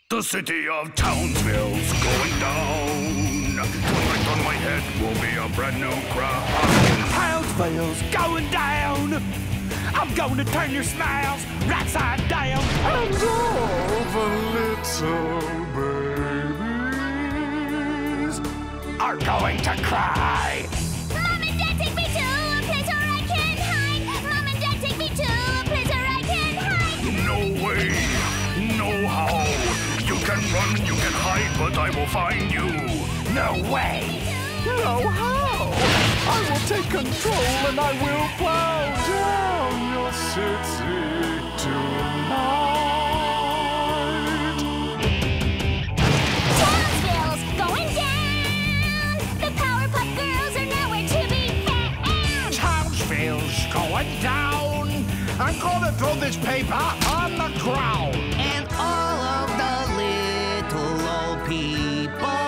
The city of Townsville's going down. Tonight on my head will be a brand new crown. Townsville's going down. I'm going to turn your smiles right side down. And all the little babies are going to cry. Mom and Dad, take me to a place where I can hide. Mom and Dad, take me to a place where I can hide. No way, no how. You can run, you can hide, but I will find you. No way. No how! I will take control and I will plow down your city tonight. Townsville's going down. The Powerpuff Girls are nowhere to be found. Townsville's going down. I'm gonna throw this paper on the ground. And all of the little old people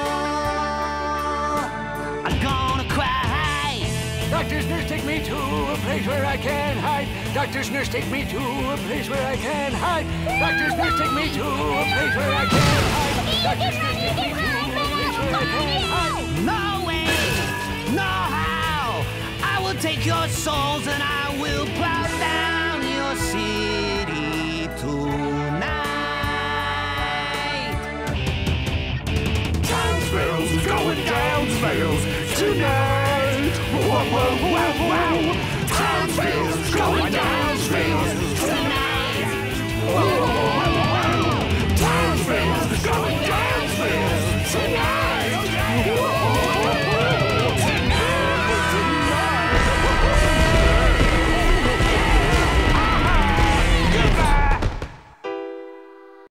are gonna cry. Doctor's nurse, take me to a place where I can hide. Doctor's nurse, take me to a place where I can hide. Doctor's nurse, take me to a place where I can hide. Doctor's nurse, take me to a place where I can hide. No way, no how. I will take your souls and I will plow down your city tonight. Townsville's going down, Townsville's tonight. Whoa, whoa, whoa, whoa. Townsville's going down.